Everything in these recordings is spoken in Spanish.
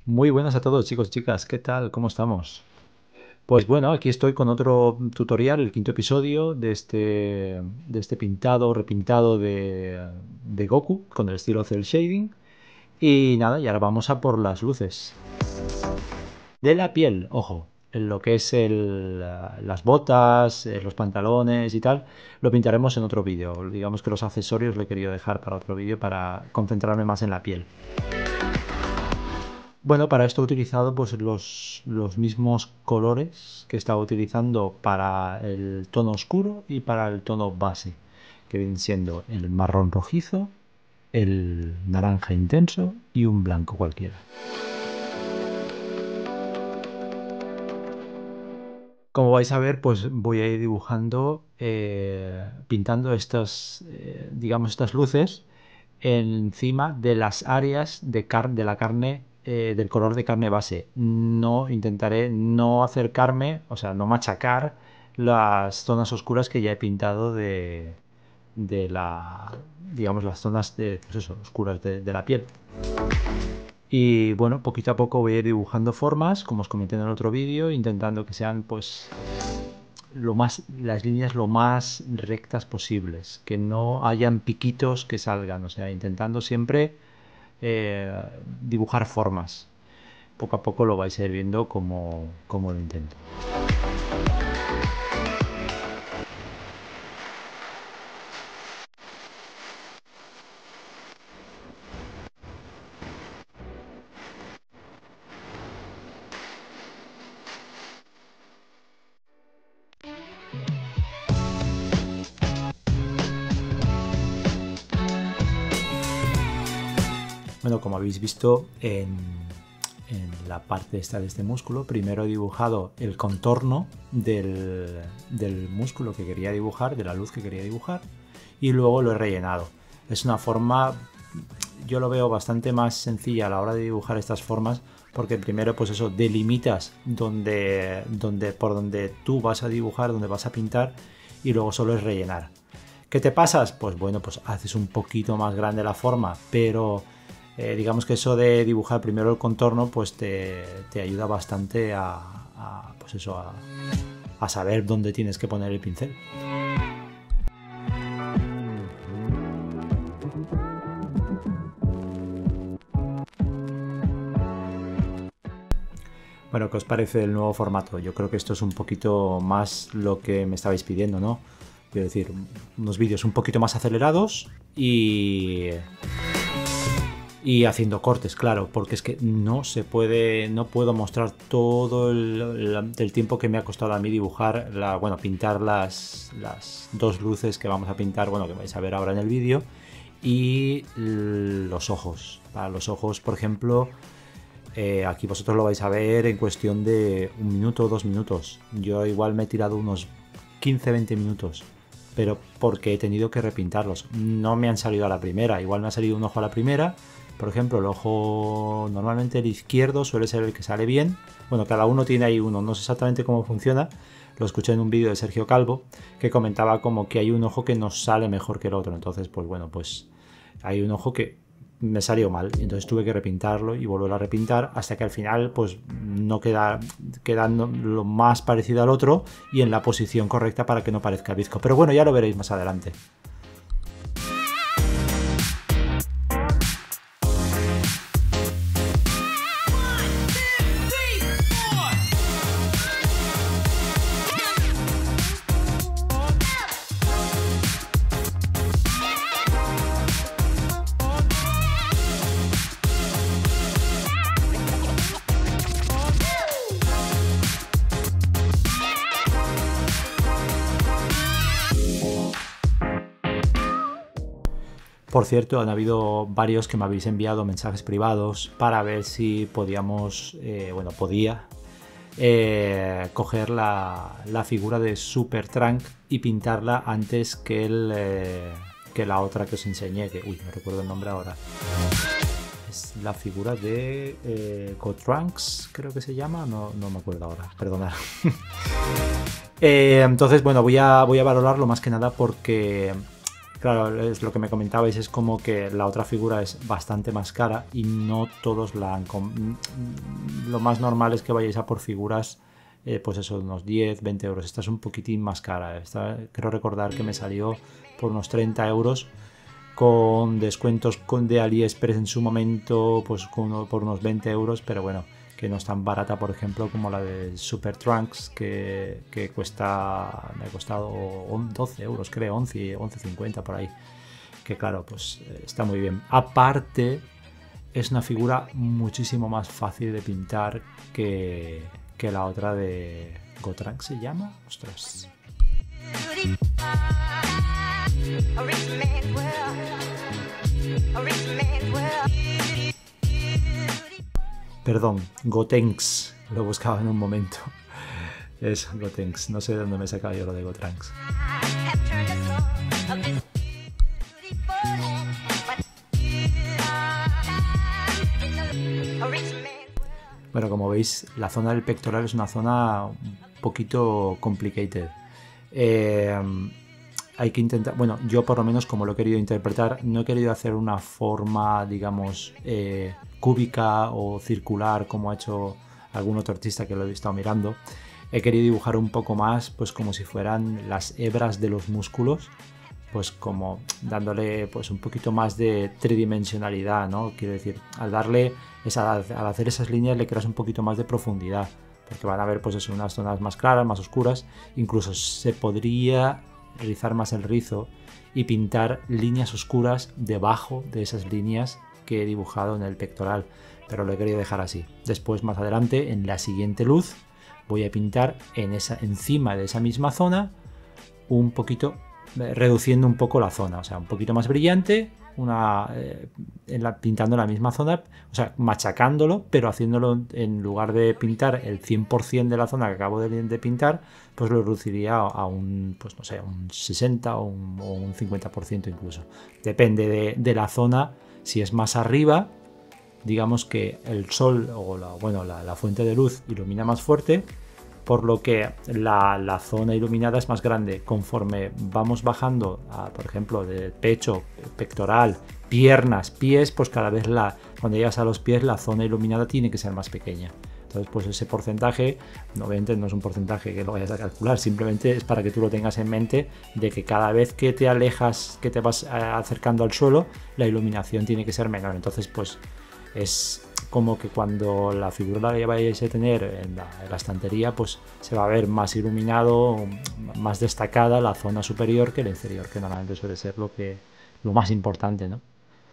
Muy buenas a todos chicos y chicas, ¿qué tal? ¿Cómo estamos? Pues bueno, aquí estoy con otro tutorial, el quinto episodio de este pintado, repintado de Goku con el estilo cel shading. Y nada, y ahora vamos a por las luces. De la piel, ojo, en lo que es las botas, los pantalones y tal, lo pintaremos en otro vídeo. Digamos que los accesorios lo he querido dejar para otro vídeo para concentrarme más en la piel. Bueno, para esto he utilizado pues los mismos colores que estaba utilizando para el tono oscuro y para el tono base, que vienen siendo el marrón rojizo, el naranja intenso y un blanco cualquiera. Como vais a ver, pues voy a ir dibujando, pintando digamos, estas luces encima de las áreas de la carne, del color de carne base. No intentaré no acercarme, o sea, no machacar las zonas oscuras que ya he pintado de la, digamos, las zonas pues eso, oscuras de la piel. Y bueno, poquito a poco voy a ir dibujando formas, como os comenté en el otro vídeo, intentando que sean pues las líneas lo más rectas posibles, que no hayan piquitos que salgan, o sea, intentando siempre eh, dibujar formas. Poco a poco lo vais a ir viendo como lo intento. Bueno, como habéis visto en la parte esta de este músculo, primero he dibujado el contorno del músculo que quería dibujar, de la luz que quería dibujar, y luego lo he rellenado. Es una forma, yo lo veo bastante más sencilla a la hora de dibujar estas formas, porque primero pues eso, delimitas por donde tú vas a dibujar, donde vas a pintar, y luego solo es rellenar. ¿Qué te pasas? Pues bueno, pues haces un poquito más grande la forma, pero digamos que eso de dibujar primero el contorno pues te ayuda bastante pues eso, a saber dónde tienes que poner el pincel. Bueno, ¿qué os parece el nuevo formato? Yo creo que esto es un poquito más lo que me estabais pidiendo, ¿no? Quiero decir, unos vídeos un poquito más acelerados y haciendo cortes, claro, porque es que no se puede, no puedo mostrar todo el tiempo que me ha costado a mí dibujar, bueno, pintar las dos luces que vamos a pintar, bueno, que vais a ver ahora en el vídeo, y los ojos. Para los ojos, por ejemplo, aquí vosotros lo vais a ver en cuestión de 1 minuto o 2 minutos. Yo igual me he tirado unos 15-20 minutos, pero porque he tenido que repintarlos. No me han salido a la primera, igual me ha salido un ojo a la primera. Por ejemplo, el ojo, normalmente el izquierdo suele ser el que sale bien. Bueno, cada uno tiene ahí uno, no sé exactamente cómo funciona. Lo escuché en un vídeo de Sergio Calvo que comentaba como que hay un ojo que nos sale mejor que el otro. Entonces, pues bueno, pues hay un ojo que me salió mal, entonces tuve que repintarlo y volver a repintar hasta que al final pues no quedando lo más parecido al otro y en la posición correcta para que no parezca bizco. Pero bueno, ya lo veréis más adelante. Por cierto, han habido varios que me habéis enviado mensajes privados para ver si podíamos, bueno, podía coger la figura de Super Trunks y pintarla antes que la otra que os enseñé, que, uy, no recuerdo el nombre ahora. Es la figura de Trunks, creo que se llama, no me acuerdo ahora, perdonad. Entonces, bueno, voy a valorarlo más que nada porque Claro, es lo que me comentabais, es como que la otra figura es bastante más cara y no todos la han... Lo más normal es que vayáis a por figuras, pues eso, unos 10, 20 euros. Esta es un poquitín más cara. Esta, creo recordar que me salió por unos 30 euros con descuentos de AliExpress en su momento, pues por unos 20 euros, pero bueno, que no es tan barata, por ejemplo, como la de Super Trunks, que cuesta, me ha costado 12 euros, creo, 11,50 por ahí. Que claro, pues está muy bien. Aparte, es una figura muchísimo más fácil de pintar que la otra de Gotrunks, ¿se llama? Ostras. Perdón, Gotenks, lo buscaba en un momento. Es Gotenks, no sé de dónde me he sacado yo lo de Gotrunks. Bueno, como veis, la zona del pectoral es una zona un poquito complicated. Hay que intentar, bueno, yo por lo menos como lo he querido interpretar, no he querido hacer una forma, digamos, cúbica o circular como ha hecho algún otro artista que lo he estado mirando. He querido dibujar un poco más, pues como si fueran las hebras de los músculos, pues como dándole pues un poquito más de tridimensionalidad, ¿no? Quiero decir, al hacer esas líneas le creas un poquito más de profundidad, porque van a haber pues eso, unas zonas más claras, más oscuras, incluso se podría rizar más el rizo y pintar líneas oscuras debajo de esas líneas que he dibujado en el pectoral, pero lo he querido dejar así. Después, más adelante, en la siguiente luz, voy a pintar encima de esa misma zona un poquito, reduciendo un poco la zona, o sea, un poquito más brillante, pintando la misma zona, o sea, machacándolo, pero haciéndolo, en lugar de pintar el 100% de la zona que acabo de pintar, pues lo reduciría a un, pues no sé, un 60 o un 50% incluso. Depende de la zona. Si es más arriba, digamos que el sol o la fuente de luz ilumina más fuerte, por lo que la zona iluminada es más grande. Conforme vamos bajando, por ejemplo, de pecho, pectoral, piernas, pies, pues cada vez cuando llegas a los pies la zona iluminada tiene que ser más pequeña. Entonces, pues ese porcentaje, obviamente no es un porcentaje que lo vayas a calcular, simplemente es para que tú lo tengas en mente, de que cada vez que te alejas, que te vas acercando al suelo, la iluminación tiene que ser menor. Entonces, pues es como que cuando la figura la vayáis a tener en la estantería, pues se va a ver más iluminado, más destacada la zona superior que la inferior, que normalmente suele ser lo más importante, ¿no?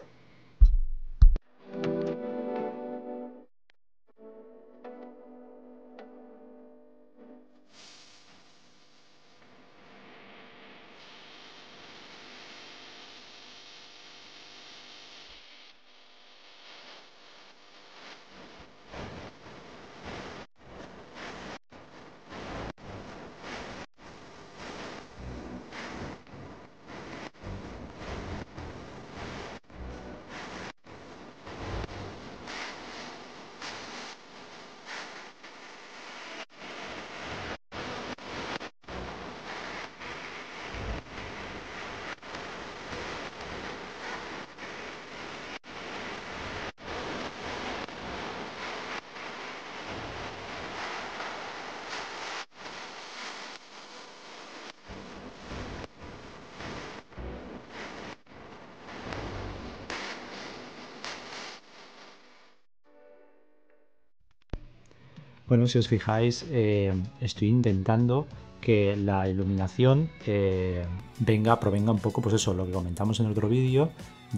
Bueno, si os fijáis, estoy intentando que la iluminación provenga un poco, pues eso, lo que comentamos en el otro vídeo,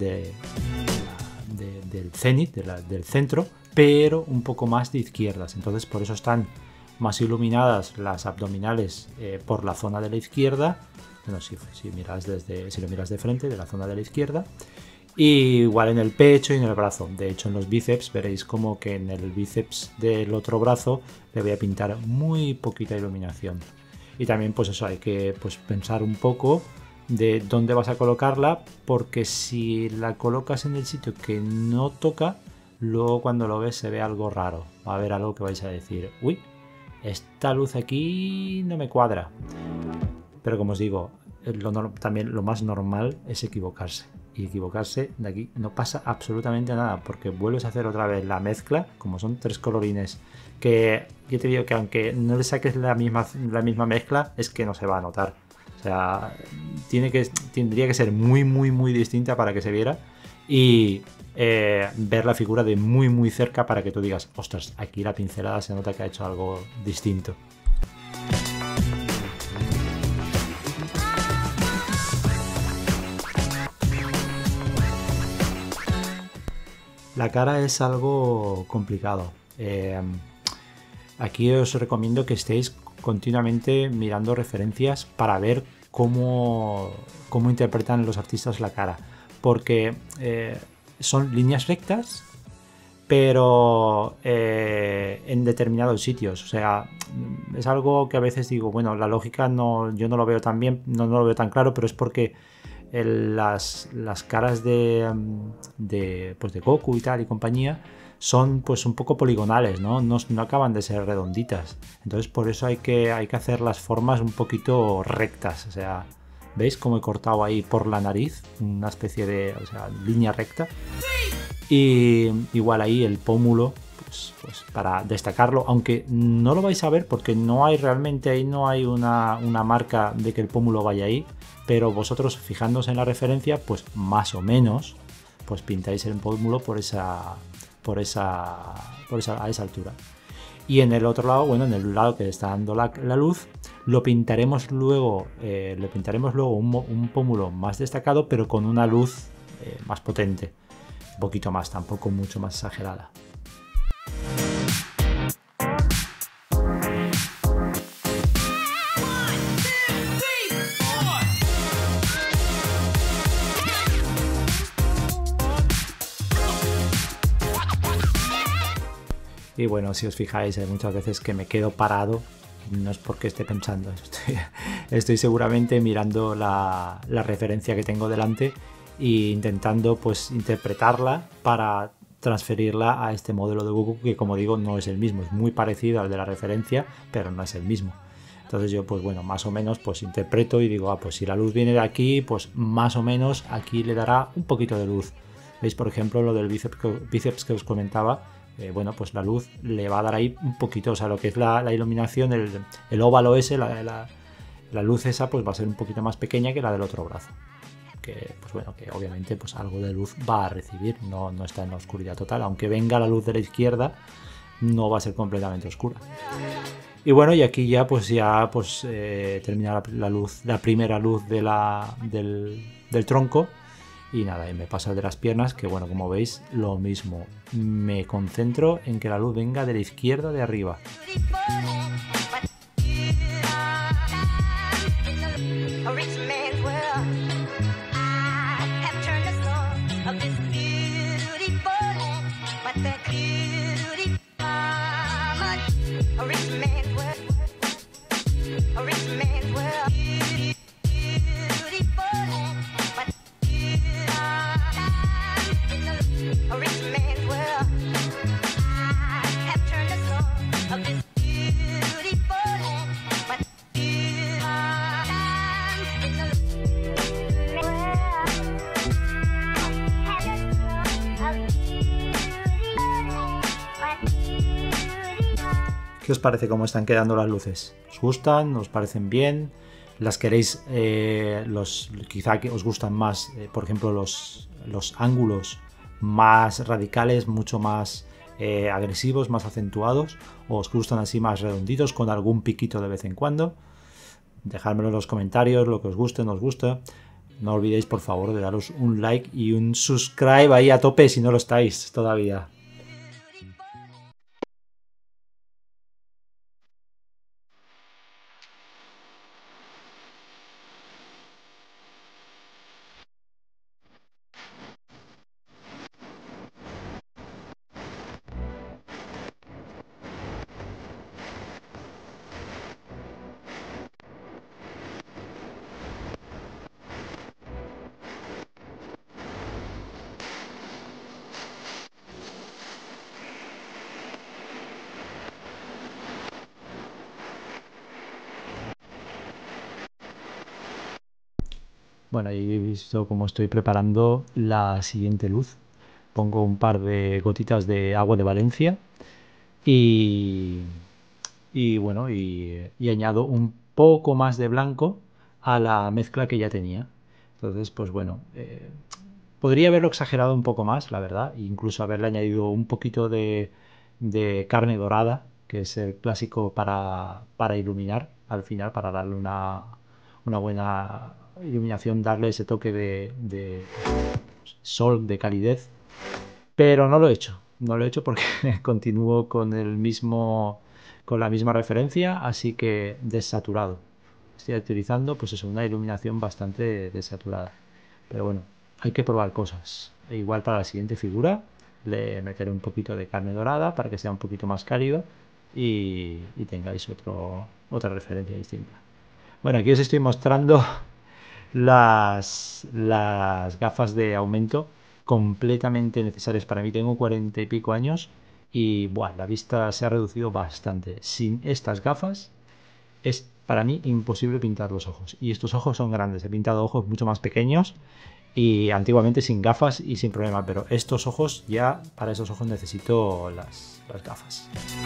del cenit, del centro, pero un poco más de izquierdas. Entonces, por eso están más iluminadas las abdominales por la zona de la izquierda. Bueno, si lo miras de frente, de la zona de la izquierda. Y igual en el pecho y en el brazo. De hecho, en los bíceps veréis como que en el bíceps del otro brazo le voy a pintar muy poquita iluminación. Y también, pues eso, hay que pensar un poco de dónde vas a colocarla, porque si la colocas en el sitio que no toca, luego cuando lo ves se ve algo raro. Va a haber algo que vais a decir, uy, esta luz aquí no me cuadra. Pero como os digo, también lo más normal es equivocarse. Y equivocarse de aquí no pasa absolutamente nada, porque vuelves a hacer otra vez la mezcla, como son 3 colorines, que yo te digo que aunque no le saques la misma mezcla, es que no se va a notar. O sea, tendría que ser muy, muy, muy distinta para que se viera. Y ver la figura de muy, muy cerca para que tú digas, ostras, aquí la pincelada se nota que ha hecho algo distinto. La cara es algo complicado. Aquí os recomiendo que estéis continuamente mirando referencias para ver cómo interpretan los artistas la cara. Porque son líneas rectas, pero en determinados sitios. O sea, es algo que a veces digo, bueno, la lógica yo no lo veo tan bien, no lo veo tan claro, pero es porque las caras de Goku y tal y compañía son pues un poco poligonales, ¿no? No acaban de ser redonditas. Entonces por eso hay que hacer las formas un poquito rectas. O sea, ¿veis cómo he cortado ahí por la nariz? Una especie de línea recta. Y igual ahí el pómulo, pues para destacarlo, aunque no lo vais a ver porque no hay realmente ahí no hay una marca de que el pómulo vaya ahí. Pero vosotros fijándose en la referencia, pues más o menos, pues pintáis el pómulo a esa altura. Y en el otro lado, bueno, en el lado que está dando la luz, lo pintaremos luego, un pómulo más destacado, pero con una luz más potente, un poquito más, tampoco mucho más exagerada. Y bueno, si os fijáis, hay muchas veces que me quedo parado, no es porque esté pensando, estoy seguramente mirando la referencia que tengo delante e intentando pues interpretarla para transferirla a este modelo de Goku que, como digo, no es el mismo, es muy parecido al de la referencia, pero no es el mismo. Entonces yo, pues bueno, más o menos pues interpreto y digo, pues si la luz viene de aquí, pues más o menos aquí le dará un poquito de luz. ¿Veis, por ejemplo, lo del bíceps que os comentaba? Bueno, pues la luz le va a dar ahí un poquito, o sea, lo que es la iluminación, el óvalo ese, la luz esa, pues va a ser un poquito más pequeña que la del otro brazo. Que, pues bueno, que obviamente pues algo de luz va a recibir, no está en la oscuridad total, aunque venga la luz de la izquierda, no va a ser completamente oscura. Y bueno, y aquí ya termina la primera luz del tronco. Y nada, y me pasa el de las piernas, que bueno, como veis, lo mismo. Me concentro en que la luz venga de la izquierda de arriba. ¿Qué os parece cómo están quedando las luces? ¿Os gustan? ¿Os parecen bien? ¿Las queréis? Quizá que os gustan más, por ejemplo, los ángulos más radicales, mucho más agresivos, más acentuados, o os gustan así más redonditos con algún piquito de vez en cuando. Dejádmelo en los comentarios, lo que os guste, no os gusta. No olvidéis, por favor, de daros un like y un subscribe ahí a tope si no lo estáis todavía. Bueno, ahí he visto cómo estoy preparando la siguiente luz. Pongo un par de gotitas de agua de Valencia y, y añado un poco más de blanco a la mezcla que ya tenía. Entonces, pues bueno, podría haberlo exagerado un poco más, la verdad, e incluso haberle añadido un poquito de carne dorada, que es el clásico para iluminar al final, para darle una buena iluminación, darle ese toque de sol, de calidez. Pero no lo he hecho, no lo he hecho porque continúo con la misma referencia, así que desaturado. Estoy utilizando, pues eso, una iluminación bastante desaturada. Pero bueno, hay que probar cosas. E igual para la siguiente figura le meteré un poquito de carne dorada para que sea un poquito más cálido y tengáis otra referencia distinta. Bueno, aquí os estoy mostrando las gafas de aumento completamente necesarias para mí. Tengo 40 y pico años y buah, la vista se ha reducido bastante. Sin estas gafas es para mí imposible pintar los ojos. Y estos ojos son grandes. He pintado ojos mucho más pequeños y antiguamente sin gafas y sin problema. Pero estos ojos, ya para esos ojos necesito las gafas.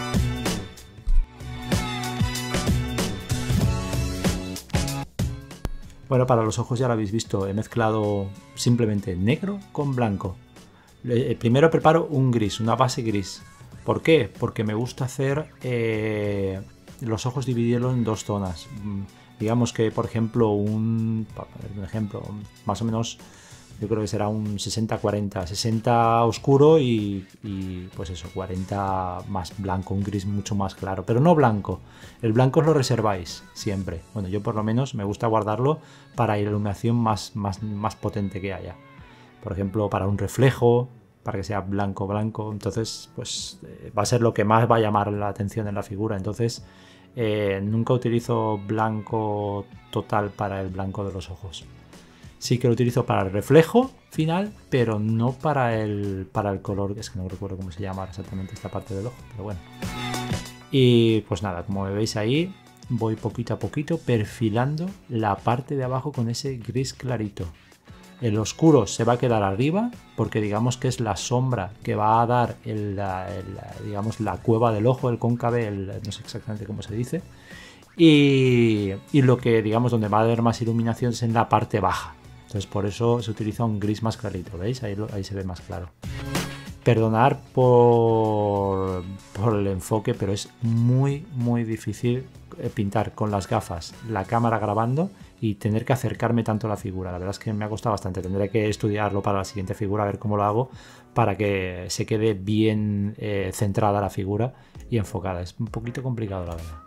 Bueno, para los ojos ya lo habéis visto. He mezclado simplemente negro con blanco. Primero preparo un gris, una base gris. ¿Por qué? Porque me gusta hacer los ojos, dividirlo en dos zonas. Digamos que, por ejemplo, un ejemplo, más o menos, yo creo que será un 60-40. 60 oscuro y pues eso, 40 más blanco, un gris mucho más claro. Pero no blanco. El blanco os lo reserváis siempre. Bueno, yo por lo menos me gusta guardarlo para la iluminación más potente que haya. Por ejemplo, para un reflejo, para que sea blanco. Entonces, pues va a ser lo que más va a llamar la atención en la figura. Entonces, nunca utilizo blanco total para el blanco de los ojos. Sí que lo utilizo para el reflejo final, pero no para el color. Es que no recuerdo cómo se llama exactamente esta parte del ojo, pero bueno. Y pues nada, como me veis ahí, voy poquito a poquito perfilando la parte de abajo con ese gris clarito. El oscuro se va a quedar arriba porque digamos que es la sombra que va a dar digamos, la cueva del ojo, el cóncave, no sé exactamente cómo se dice. Y lo que, digamos, donde va a haber más iluminación es en la parte baja. Entonces por eso se utiliza un gris más clarito, ¿veis? Ahí se ve más claro. Perdonar por el enfoque, pero es muy difícil pintar con las gafas, la cámara grabando y tener que acercarme tanto a la figura. La verdad es que me ha costado bastante. Tendré que estudiarlo para la siguiente figura, a ver cómo lo hago para que se quede bien centrada la figura y enfocada. Es un poquito complicado, la verdad.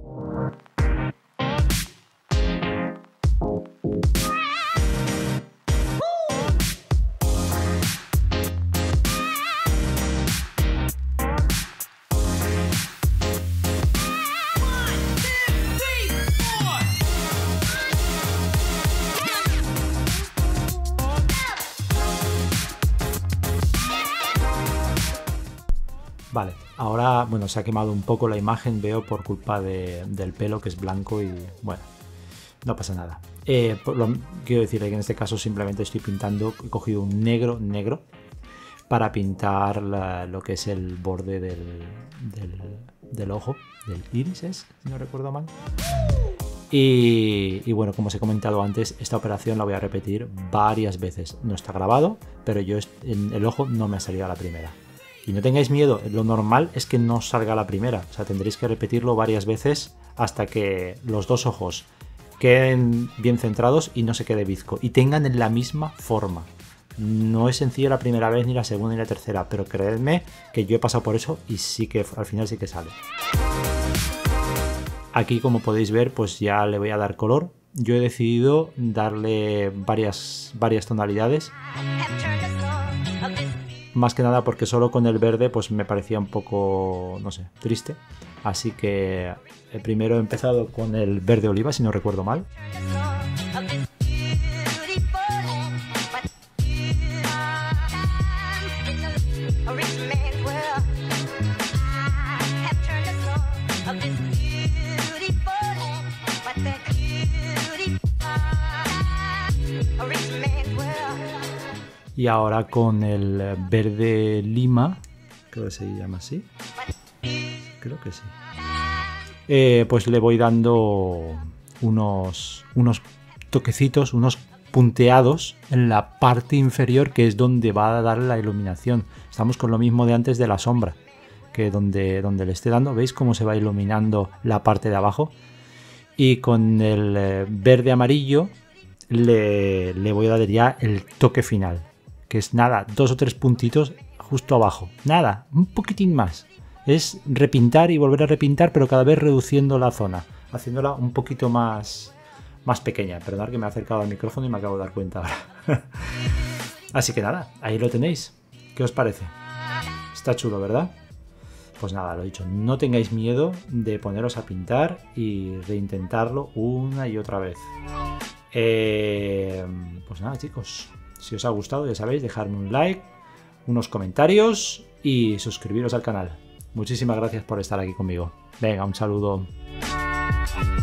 Vale, ahora, bueno, se ha quemado un poco la imagen, veo, por culpa del pelo, que es blanco y, bueno, no pasa nada. Quiero decir que en este caso simplemente estoy pintando, he cogido un negro para pintar lo que es el borde del ojo, del iris, si no recuerdo mal. Y bueno, como os he comentado antes, esta operación la voy a repetir varias veces. No está grabado, pero yo en el ojo no me ha salido a la primera. Y no tengáis miedo, lo normal es que no salga la primera. O sea, tendréis que repetirlo varias veces hasta que los dos ojos queden bien centrados y no se quede bizco. Y tengan la misma forma. No es sencillo la primera vez, ni la segunda, ni la tercera. Pero creedme que yo he pasado por eso y sí que al final sí que sale. Aquí, como podéis ver, pues ya le voy a dar color. Yo he decidido darle varias tonalidades. Más que nada porque solo con el verde pues me parecía un poco, no sé, triste. Así que primero he empezado con el verde oliva, si no recuerdo mal. Y ahora con el verde lima, creo que se llama así, creo que sí, pues le voy dando unos toquecitos, unos punteados en la parte inferior, que es donde va a dar la iluminación. Estamos con lo mismo de antes de la sombra, que donde le esté dando, ¿veis cómo se va iluminando la parte de abajo? Y con el verde amarillo le voy a dar ya el toque final, que es nada, 2 o 3 puntitos justo abajo, nada, un poquitín más. Es repintar y volver a repintar, pero cada vez reduciendo la zona, haciéndola un poquito más pequeña. Perdonad que me he acercado al micrófono y me acabo de dar cuenta ahora. Así que nada, ahí lo tenéis. ¿Qué os parece? Está chulo, ¿verdad? Pues nada, lo dicho, no tengáis miedo de poneros a pintar y reintentarlo una y otra vez. Pues nada, chicos, si os ha gustado, ya sabéis, dejadme un like, unos comentarios y suscribiros al canal. Muchísimas gracias por estar aquí conmigo. Venga, un saludo.